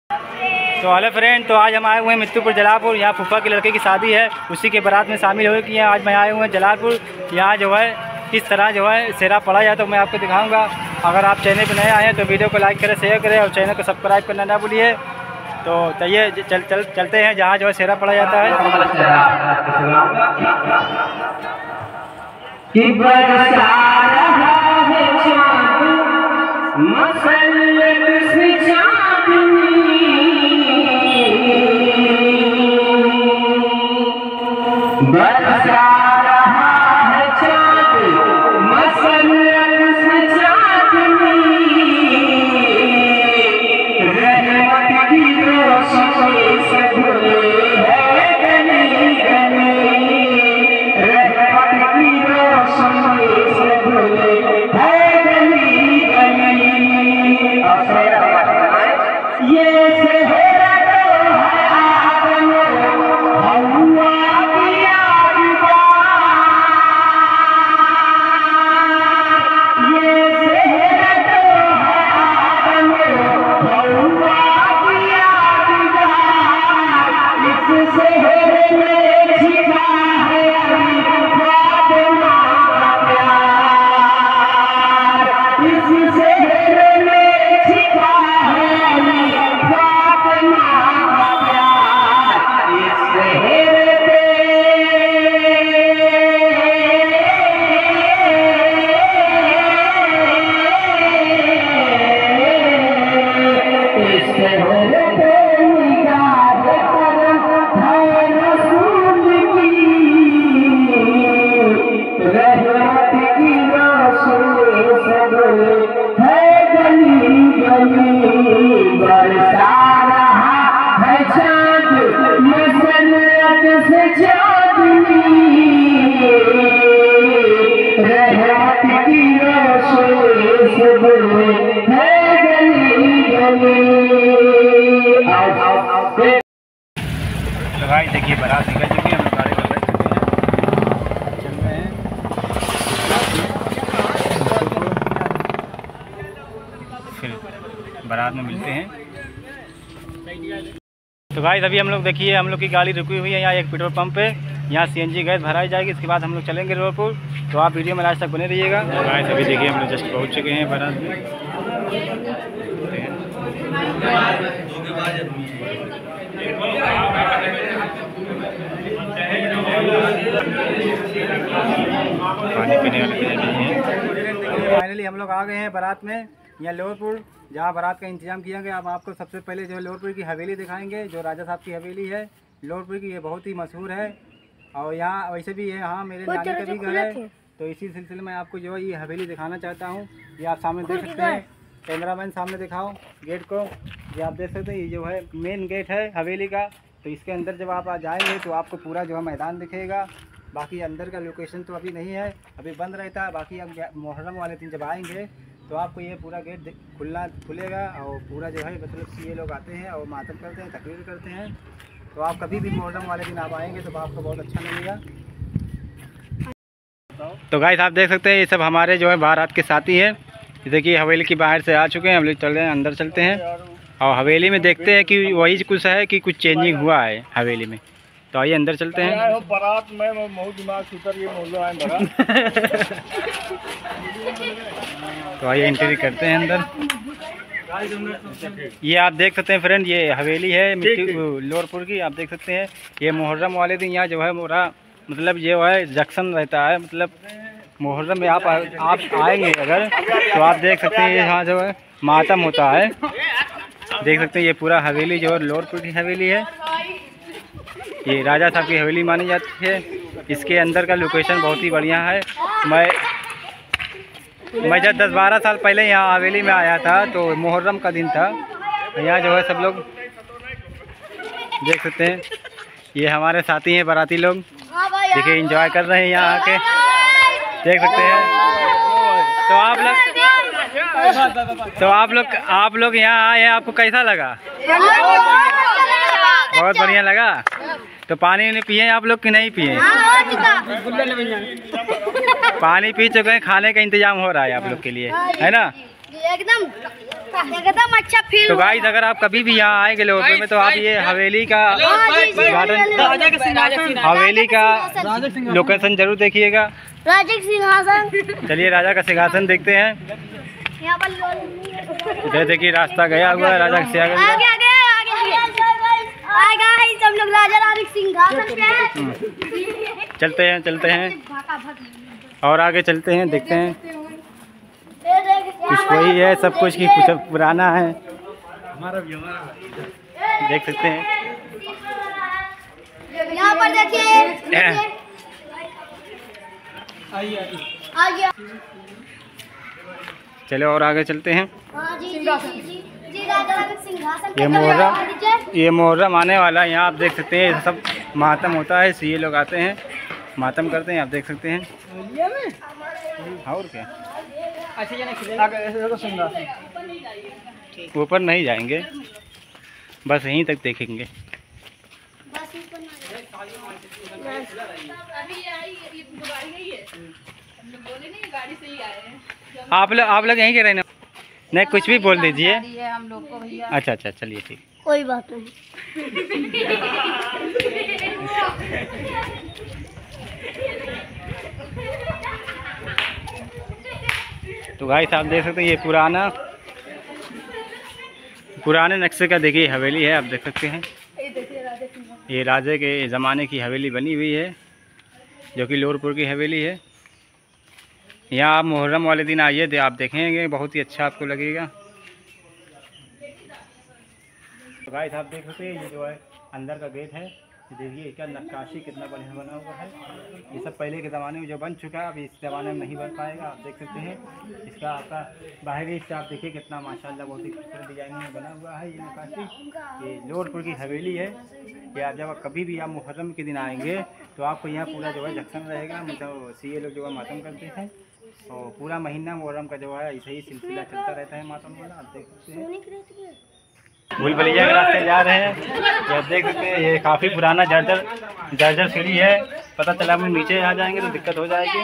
तो hello friend, तो आज हम आए हुए हैं मित्तुपुर जलालपुर। यहाँ फूफा के लड़के की शादी है, उसी के बारात में शामिल हो कि आज मैं आए हुए हैं जलालपुर। यहाँ जो है किस तरह जो है सेहरा पड़ा जाए तो मैं आपको दिखाऊंगा। अगर आप चैनल पर नए आए हैं तो वीडियो को लाइक करें, शेयर करें और चैनल को सब्सक्राइब करना ना भूलिए। तो चलिए चलते हैं जहाँ जो है सेहरा पड़ा जाता है। तो भाई देखिए बारात निकल चुकी है, हम गाड़ी पर बैठ चुके हैं, चल रहे हैं। फिर बारात में मिलते हैं। तो भाई अभी हम लोग देखिए हम लोग की गाड़ी रुकी हुई है यहाँ एक पेट्रोल पंप पे। यहाँ CNG गैस भराई जाएगी, इसके बाद हम लोग चलेंगे रोडपुर। तो आप वीडियो में लास्ट तक बने रहिएगा। भाई अभी देखिए हम लोग जस्ट पहुँच चुके हैं बारात में। पानी पीने वाले फाइनली हम लोग आ गए हैं बारात में, यहाँ लोहरपुर, जहाँ बारात का इंतजाम किया गया। अब आपको सबसे पहले जो है लोहरपुर की हवेली दिखाएंगे, जो राजा साहब की हवेली है लोहरपुर की। ये बहुत ही मशहूर है और यहाँ वैसे भी है, यहाँ मेरे नानी का भी घर है। तो इसी सिलसिले में आपको जो है ये हवेली दिखाना चाहता हूँ। ये आप सामने देख सकते हैं, कैमरामैन सामने दिखाओ गेट को। ये आप देख सकते हैं, ये जो है मेन गेट है हवेली का। तो इसके अंदर जब आप जाएंगे तो आपको पूरा जो है मैदान दिखेगा। बाकी अंदर का लोकेशन तो अभी नहीं है, अभी बंद रहता है। बाकी अब मुहर्रम वाले दिन जब आएंगे तो आपको ये पूरा गेट खुलेगा और पूरा जो है मतलब कि ये लोग आते हैं और मातम करते हैं, तकरीर करते हैं। तो आप कभी भी मुहर्रम वाले दिन आप आएंगे तो आपको बहुत अच्छा मिलेगा। तो गाइस आप देख सकते हैं ये सब हमारे जो है बारात के साथी है। देखिए हवेली की बाहर से आ चुके हैं, हम लोग चल रहे हैं, अंदर चलते हैं और हवेली में देखते हैं कि वही कुछ है कि कुछ चेंजिंग हुआ है हवेली में। तो आइए अंदर चलते हैं। बारात में बहुत दिमाग सुतर ये मोहल्ला है बड़ा। तो आइए एंट्री करते हैं अंदर। ये आप देख सकते हैं फ्रेंड, ये हवेली है लोहरपुर की। आप देख सकते हैं ये मुहर्रम वाले दिन यहाँ जो है मोरा मतलब जो है जंक्शन रहता है। मतलब मुहर्रम में आप आएंगे अगर तो आप देख सकते हैं यहाँ जो है मातम होता है। देख सकते हैं ये पूरा हवेली जो है लोहरपुर की हवेली है। ये राजा साहब की हवेली मानी जाती है। इसके अंदर का लोकेशन बहुत ही बढ़िया है। मैं जब 10-12 साल पहले यहाँ हवेली में आया था तो मुहर्रम का दिन था। यहाँ जो है सब लोग देख सकते हैं, ये हमारे साथी हैं बाराती लोग। देखिए एंजॉय कर रहे हैं यहाँ आके, देख सकते हैं। तो आप लोग यहाँ आए हैं, आपको कैसा लगा? बहुत बढ़िया लगा। तो पानी नहीं पिए आप लोग कि नहीं पिए? पानी पी चुके हैं, खाने का इंतजाम हो रहा है आप लोग के लिए, है ना? एकदम एकदम अच्छा फील। तो गाइस अगर आप कभी भी यहाँ आएंगे लोहरपुर में तो आप ये हवेली का हवेली का लोकेशन जरूर देखिएगा। राजा का सिंहासन। चलिए राजा का सिंहासन देखते हैं। यहाँ पर इधर देखिए रास्ता गया हुआ है राजा के आगे आगे आगे गाइस हम लोग राजा रानी के सिंहासन पे हैं। चलते हैं और आगे चलते हैं, देखते हैं। कुछ वही है, सब कुछ की कुछ पुराना है, देख सकते हैं। यहाँ पर देखिए आइए। चलो और आगे चलते हैं। जी राजा रानी के सिंहासन। ये मुहर्रम आने वाला है, यहाँ आप देख सकते हैं सब मातम होता है, सीए लोग आते हैं मातम करते हैं, आप देख सकते हैं। और क्या ऊपर नहीं जाएंगे, बस यहीं तक देखेंगे। आप लोग यहीं के रहने नहीं, कुछ भी बोल दीजिए हम लोग को भैया। अच्छा चलिए ठीक, कोई बात नहीं। तो गाइस आप देख सकते हैं ये पुराने नक्शे का देखिए हवेली है, आप देख सकते हैं। ये राजे के ज़माने की हवेली बनी हुई है, जो कि लोहरपुर की हवेली है। यहाँ आप मुहर्रम वाले दिन आइए तो आप देखेंगे, बहुत ही अच्छा आपको लगेगा। तो गाइस आप देख सकते हैं ये जो है अंदर का गेट है, देखिए इसका नक्काशी कितना बढ़िया बना हुआ है। ये सब पहले के ज़माने में जो बन चुका है, अब इस ज़माने में नहीं बन पाएगा। आप देख सकते हैं इसका आपका बाहरी हिस्सा आप देखिए कितना माशाल्लाह बहुत ही खूबसूरत डिजाइन में बना हुआ है। ये नक्काशी ये लोहरपुर की हवेली है। कि आप जब कभी भी आप मुहर्रम के दिन आएंगे तो आपको यहाँ पूरा जो है जश्न रहेगा, मतलब सीए लोग जो है मातम करते हैं और पूरा महीना मुहर्रम का जो है ऐसे ही सिलसिला चलता रहता है मातम वाला। आप देख सकते हैं भूलभुलैया के रास्ते जा रहे हैं, ये देख सकते हैं। ये काफ़ी पुराना जर्जर सीढ़ी है, पता चला हम नीचे आ जाएंगे तो दिक्कत हो जाएगी।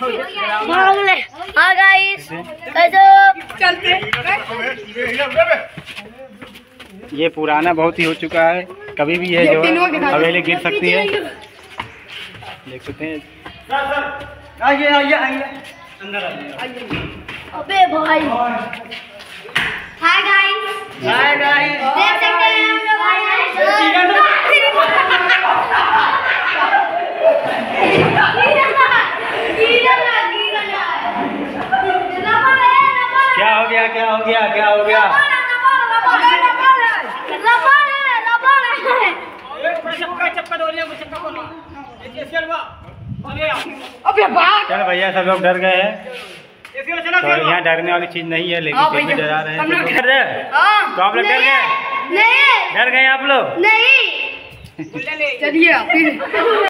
ये पुराना बहुत ही हो चुका है, कभी भी ये जो है हवेली गिर सकती है, देख सकते हैं। आइए अंदर आइए। अबे भाई हाय गाइस देख सकते हैं हम लोग क्या हो गया चल भैया सब लोग डर गए हैं, तो यहाँ डरने वाली चीज नहीं है, लेकिन फिर भी डरा रहे हैं। तो आप लोग डर गए? नहीं डर गए आप लोग? नहीं चलिए